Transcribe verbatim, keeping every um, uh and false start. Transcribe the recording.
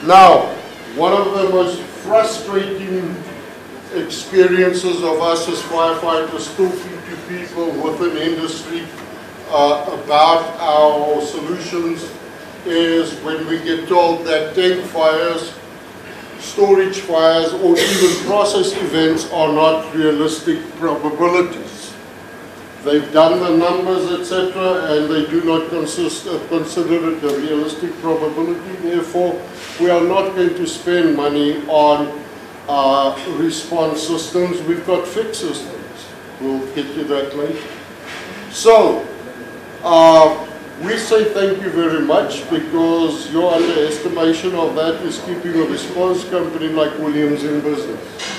Now, one of the most frustrating experiences of us as firefighters talking to people within industry uh, about our solutions is when we get told that tank fires, storage fires, or even process events are not realistic probabilities. They've done the numbers, et cetera, and they do not consist, uh, consider it a realistic probability. Therefore, we are not going to spend money on uh, response systems. We've got fixed systems. We'll get to that later. So, uh, we say thank you very much, because your underestimation of that is keeping a response company like Williams in business.